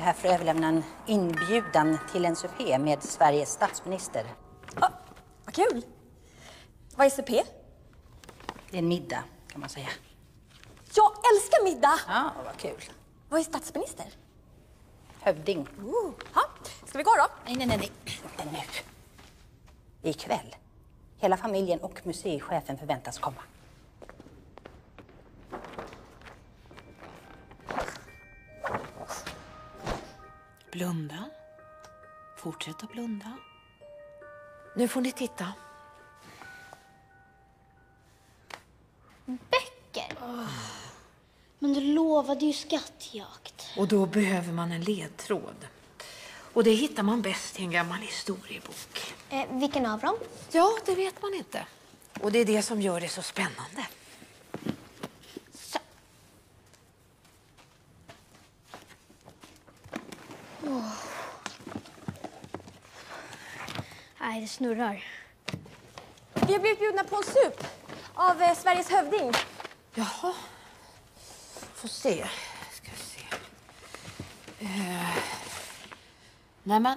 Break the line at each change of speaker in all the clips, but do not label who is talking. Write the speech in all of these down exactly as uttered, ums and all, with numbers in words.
här för att överlämna en inbjudan till en supé med Sveriges statsminister.
Ah, vad kul! Vad är supé?
Det är en middag, kan man säga.
Jag älskar middag!
Ja, vad kul.
Vad är statsminister?
Hövding.
Uh, ha. Ska vi gå då?
Nej, nej, nej, nej. Inte nu. Ikväll. Hela familjen och museichefen förväntas komma.
Blunda. Fortsätt att blunda. Nu får ni titta.
Böcker? Oh. Men du lovade ju skattjakt.
Och då behöver man en ledtråd. Och det hittar man bäst i en gammal historiebok.
Eh, vilken av dem?
Ja, det vet man inte. Och det är det som gör det så spännande. Så.
Oh. Nej, det snurrar.
Vi har blivit bjudna på en sup av eh, Sveriges hövding.
Jaha. Får se. Ska vi se. Uh. Nej, men.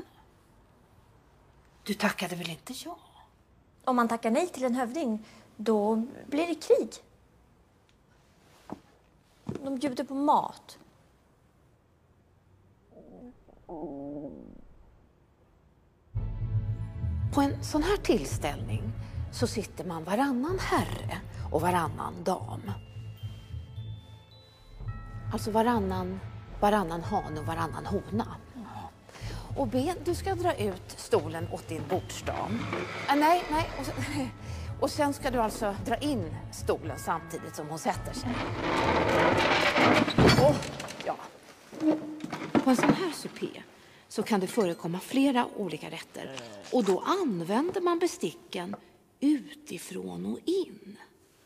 Du tackade väl inte ja?
Om man tackar nej till en hövding, då blir det krig. De bjuder på mat.
På en sån här tillställning så sitter man varannan herre och varannan dam. Alltså varannan, varannan han och varannan hona. Och Ben, du ska dra ut stolen åt din bordsdam. Äh, nej, nej. Och sen, och sen ska du alltså dra in stolen samtidigt som hon sätter sig. Och, ja. På en sån här supé så kan det förekomma flera olika rätter. Och då använder man besticken utifrån och in.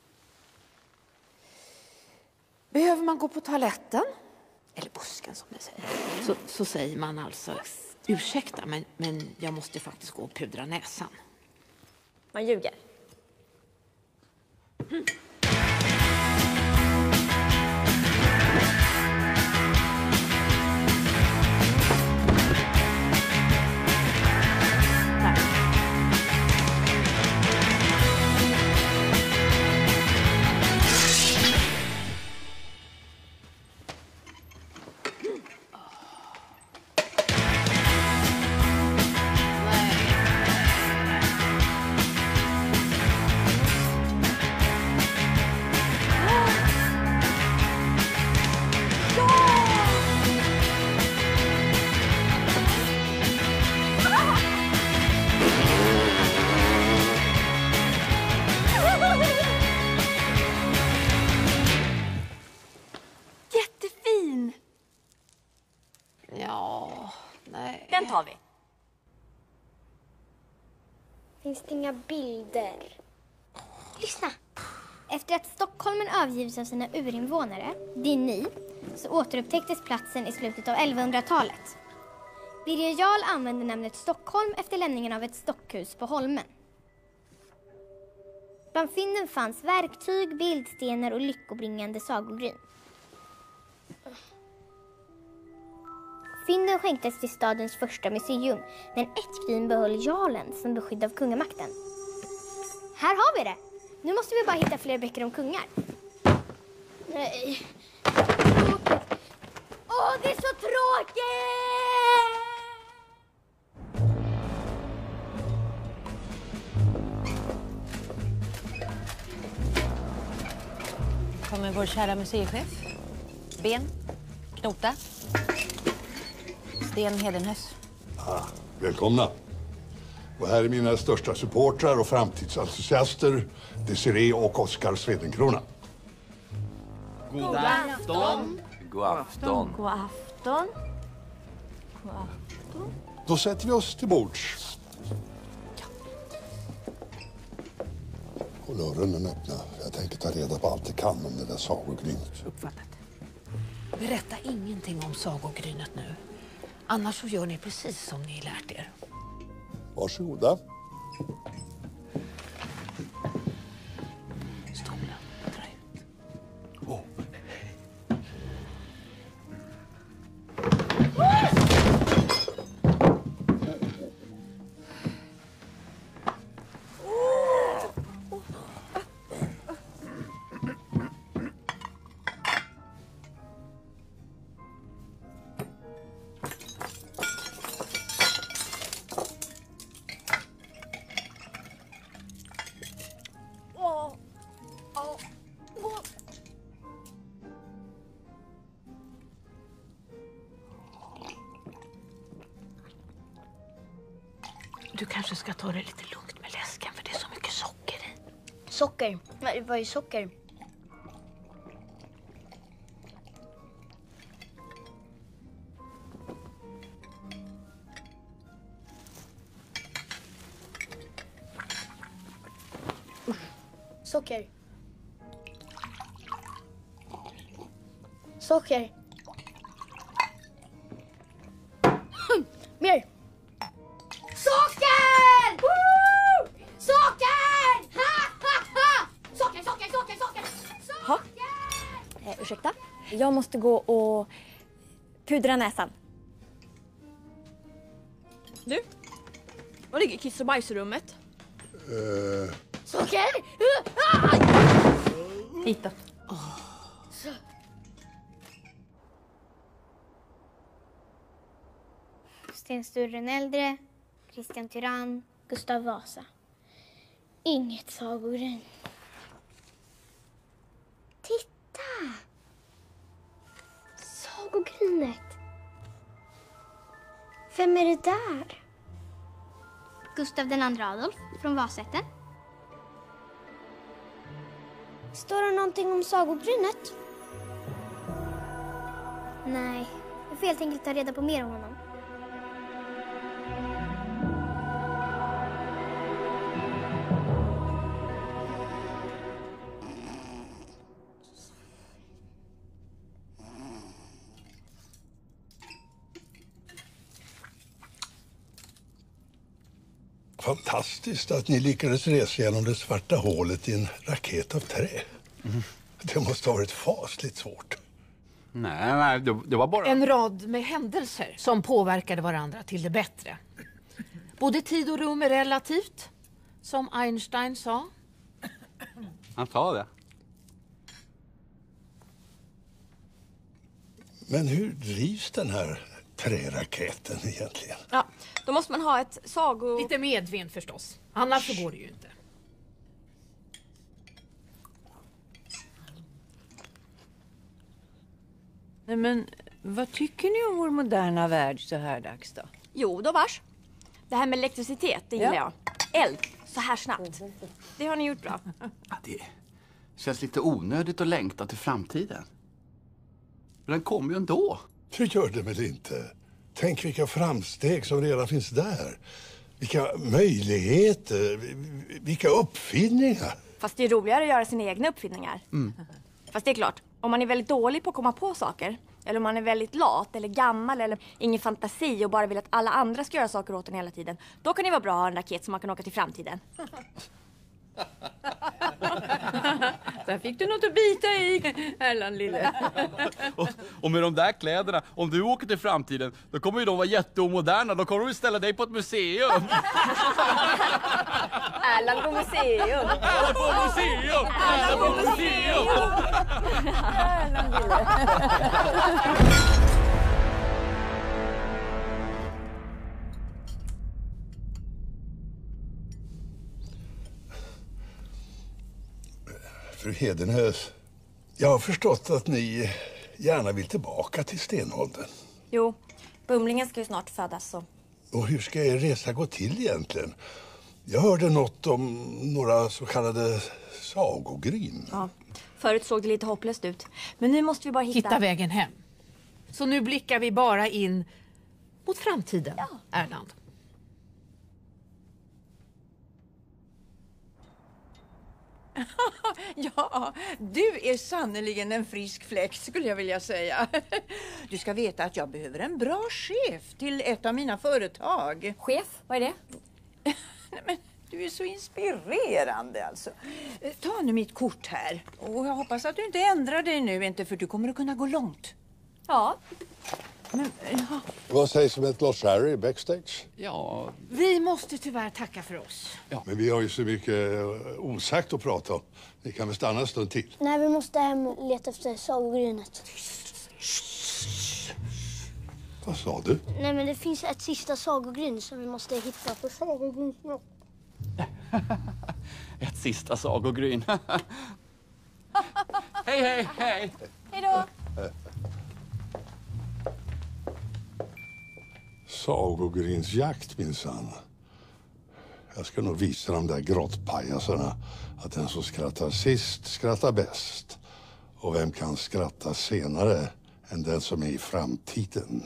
Behöver man gå på toaletten, eller busken som det säger, så, så säger man alltså: ursäkta, men, men jag måste faktiskt gå och pudra näsan.
Man ljuger.
Mm.
Jättefin!
Ja, nej.
Den tar vi.
Finns det inga bilder? Lyssna! Efter att Stockholm övergivits av sina urinvånare, det är ni, så återupptäcktes platsen i slutet av elvahundratalet. Birger Jarl använde namnet Stockholm efter lämningen av ett stockhus på Holmen. Bland fynden fanns verktyg, bildstenar och lyckobringande sagogryn. Fynden skänktes till stadens första museum, men ett gryn behöll jarlen som beskydd av kungamakten. Här har vi det! Nu måste vi bara hitta fler böcker om kungar. Nej. Tråkigt. Åh, det är så tråkigt!
Kommer vår kära museichef. Ben, Knota, Sten Hedenhös.
Ah, välkomna. Och här är mina största supportrar och framtidsentusiaster, Desiree och Oskar Swedenkrona.
God afton.
God afton.
God afton. God afton.
Då sätter vi oss till bords. Håll öronen öppna. Jag tänker ta reda på allt jag kan om det där sagogrynet.
Uppfattat. Berätta ingenting om sagogrynet nu. Annars så gör ni precis som ni lärt er.
Varsågoda.
Stolen, dra ut.
Oh.
Oh!
Du kanske ska ta det lite lugnt med läsken för det är så mycket socker i.
Socker? Vad är socker? Socker. Socker. Mer. Socker! Woo! Socker! Ha, ha, ha! Socker, socker, socker, socker! Socker!
Eh, ursäkta? Jag måste gå och pudra näsan.
Du, var ligger kiss- och bajsrummet?
Uh,
Socker!
Hitåt.
Sten Sture den äldre, Kristian Tyrann, Gustav Vasa. Inget sagogryn. Titta! Sagogrynet. Vem är det där? Gustav den andra Adolf från Vasätten. Står det någonting om sagogrynet? Nej, jag får helt enkelt ta reda på mer om honom.
Fantastiskt att ni lyckades resa genom det svarta hålet i en raket av trä. Mm. Det måste ha varit fasligt svårt.
Nej, nej, det, det var bara...
En rad med händelser som påverkade varandra till det bättre. Både tid och rum är relativt, som Einstein sa.
Han sa det.
Men hur drivs den här träraketen egentligen?
Ja, då måste man ha ett sago...
Lite medvind förstås. Annars så går det ju inte.
Nej, men vad tycker ni om vår moderna värld så här dags då?
Jo, då vars. Det här med elektricitet, det gillar
Ja.
jag. Eld, så här snabbt. Det har ni gjort bra.
Ja, det känns lite onödigt att längta till framtiden. Men den kommer ju ändå.
Hur gör det väl inte? Tänk vilka framsteg som redan finns där. Vilka möjligheter, vilka uppfinningar.
Fast det är roligare att göra sina egna uppfinningar.
Mm.
Fast det är klart, om man är väldigt dålig på att komma på saker, eller om man är väldigt lat eller gammal eller ingen fantasi och bara vill att alla andra ska göra saker åt en hela tiden, då kan det vara bra att ha en raket som man kan åka till framtiden.
Där fick du något att bita i, Erland lille.
Och, och med de där kläderna, om du åker till framtiden, då kommer ju de vara jätteomoderna. Då kommer de ställa dig på ett museum.
Erland på museum.
Erland på museum! Erland på museum!
Erland lille.
Fru Hedenhös, jag har förstått att ni gärna vill tillbaka till stenåldern.
Jo, Bumlingen ska ju snart födas så.
Och hur ska er resa gå till egentligen? Jag hörde något om några så kallade sagogryn.
Ja, förut såg det lite hopplöst ut. Men nu måste vi bara hitta...
Hitta vägen hem. Så nu blickar vi bara in mot framtiden, ja. Erland.
Ja, du är sannoliken en frisk fläkt skulle jag vilja säga. Du ska veta att jag behöver en bra chef till ett av mina företag.
Chef, vad är det?
Nej, men du är så inspirerande alltså. Ta nu mitt kort här. Och jag hoppas att du inte ändrar dig nu, inte för du kommer att kunna gå långt.
Ja.
Men, ja.
Vad sägs om ett Lost Harry backstage?
Ja,
Vi måste tyvärr tacka för oss.
Ja, men vi har ju så mycket eh, osagt att prata om. Vi kan väl stanna en stund till.
Nej, vi måste hem och leta efter sagogrynet.
Vad sa du?
Nej, men det finns ett sista sagogryn som vi måste hitta på sagogryn.
ett sista sagogryn. Hej, hej, hej!
Hej då!
Sagogrynsjakt minsann. Jag ska nog visa de där grottpajasarna att den som skrattar sist skrattar bäst. Och vem kan skratta senare än den som är i framtiden?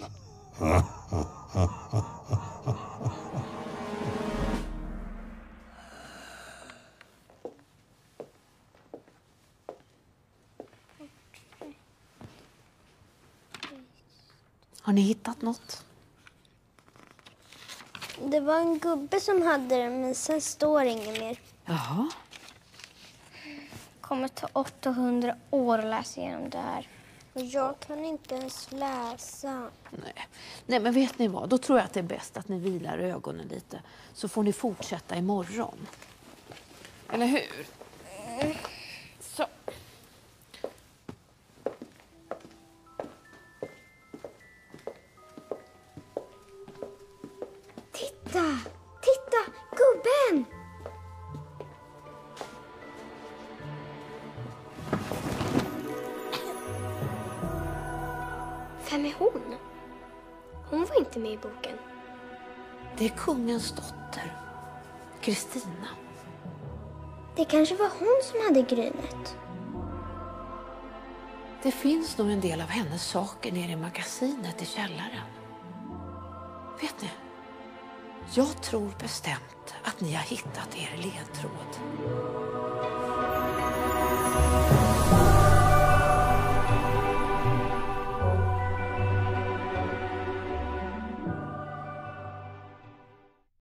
Har ni hittat något?
Det var en gubbe som hade den, men sen står inget mer.
Jaha.
Det kommer ta åttahundra år att läsa igenom det här. Och jag kan inte ens läsa.
Nej. Nej, men vet ni vad? Då tror jag att det är bäst att ni vilar ögonen lite. Så får ni fortsätta imorgon. Eller hur? Mm. Så.
Titta! Titta! Gubben! Vem är hon? Hon var inte med i boken.
Det är kungens dotter, Kristina.
Det kanske var hon som hade grynet.
Det finns nog en del av hennes saker nere i magasinet i källaren. Vet ni? Jag tror bestämt att ni har hittat er ledtråd.